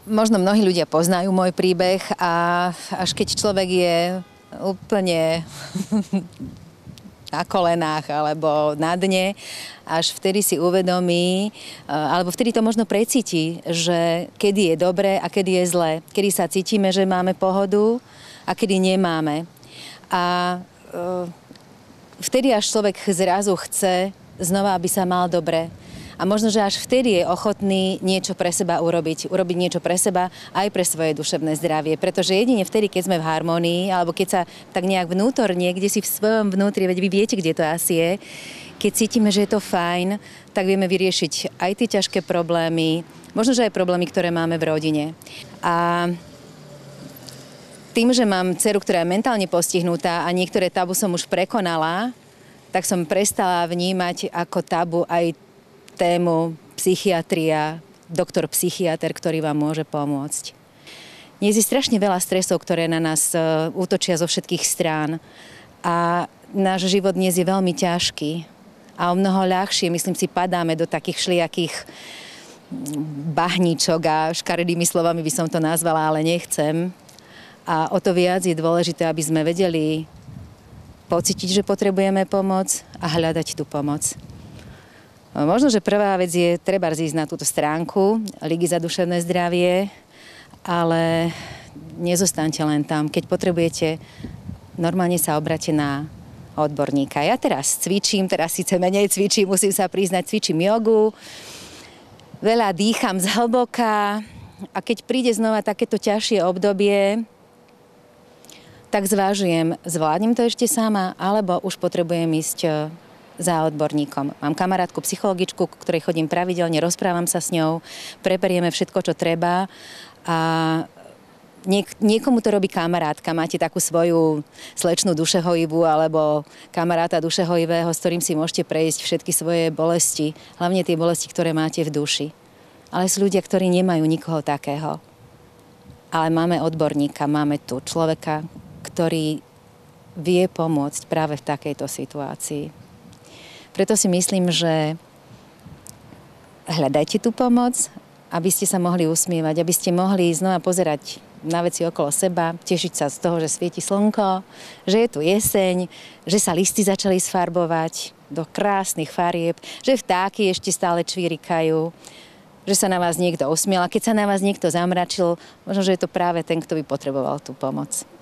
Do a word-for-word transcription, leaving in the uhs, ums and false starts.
Možno mnohí ľudia poznajú môj príbeh a až keď človek je úplne na kolenách alebo na dne, až vtedy si uvedomí, alebo vtedy to možno precíti, že kedy je dobré a kedy je zlé. Kedy sa cítime, že máme pohodu a kedy nemáme. A vtedy až človek zrazu chce znova, aby sa mal dobre. A možno, že až vtedy je ochotný niečo pre seba urobiť. Urobiť niečo pre seba aj pre svoje duševné zdravie. Pretože jedine vtedy, keď sme v harmonii, alebo keď sa tak nejak vnútorne, kde si v svojom vnútri, veď vy viete, kde to asi je, keď cítime, že je to fajn, tak vieme vyriešiť aj tie ťažké problémy, možno, že aj problémy, ktoré máme v rodine. A tým, že mám dceru, ktorá je mentálne postihnutá a niektoré tabu som už prekonala, tak som prestala vnímať ako tabu aj tému psychiatria, doktor psychiater, ktorý vám môže pomôcť. Dnes je strašne veľa stresov, ktoré na nás útočia zo všetkých strán. A náš život dnes je veľmi ťažký. A o mnoho ľahšie, myslím si, padáme do takých šlijakých bahníčok a škaredými slovami by som to nazvala, ale nechcem. A o to viac je dôležité, aby sme vedeli pocítiť, že potrebujeme pomoc a hľadať tú pomoc. Možno, že prvá vec je treba ísť na túto stránku Ligy za duševné zdravie, ale nezostaňte len tam. Keď potrebujete, normálne sa obráte na odborníka. Ja teraz cvičím, teraz síce menej cvičím, musím sa priznať, cvičím jogu, veľa dýcham zhlboka a keď príde znova takéto ťažšie obdobie, tak zvážujem, zvládnem to ešte sama, alebo už potrebujem ísť za odborníkom. Mám kamarátku, psychologičku, ku ktorej chodím pravidelne, rozprávam sa s ňou, preperieme všetko, čo treba a niek- niekomu to robí kamarátka. Máte takú svoju slečnú dušehojivú alebo kamaráta dušehojivého, s ktorým si môžete prejsť všetky svoje bolesti, hlavne tie bolesti, ktoré máte v duši. Ale sú ľudia, ktorí nemajú nikoho takého. Ale máme odborníka, máme tu človeka, ktorý vie pomôcť práve v takejto situácii. Preto si myslím, že hľadajte tú pomoc, aby ste sa mohli usmievať, aby ste mohli znova pozerať na veci okolo seba, tešiť sa z toho, že svieti slnko, že je tu jeseň, že sa listy začali sfarbovať do krásnych farieb, že vtáky ešte stále čvirikajú, že sa na vás niekto usmiel a keď sa na vás niekto zamračil, možno, že je to práve ten, kto by potreboval tú pomoc.